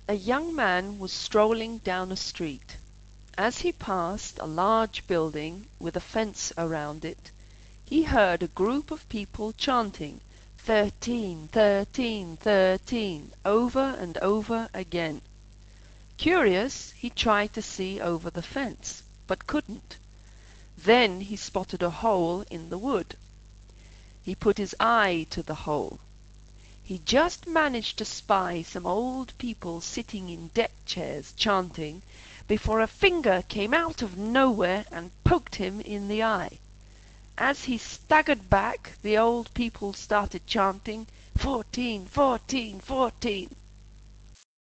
A young man was strolling down a street. As he passed a large building with a fence around it, he heard a group of people chanting 13, 13, 13 over and over again. Curious, he tried to see over the fence, but couldn't. Then he spotted a hole in the wood. He put his eye to the hole. He just managed to spy some old people sitting in deck chairs chanting, before a finger came out of nowhere and poked him in the eye. As he staggered back, the old people started chanting 14, 14, 14.